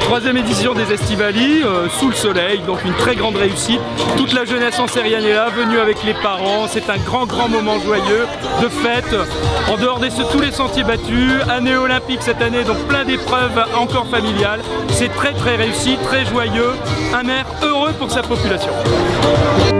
Troisième édition des Estivali, sous le soleil, donc une très grande réussite. Toute la jeunesse ansérienne est là, venue avec les parents. C'est un grand moment joyeux de fête. En dehors de tous les sentiers battus, année olympique cette année, donc plein d'épreuves encore familiales. C'est très réussi, très joyeux. Un maire heureux pour sa population.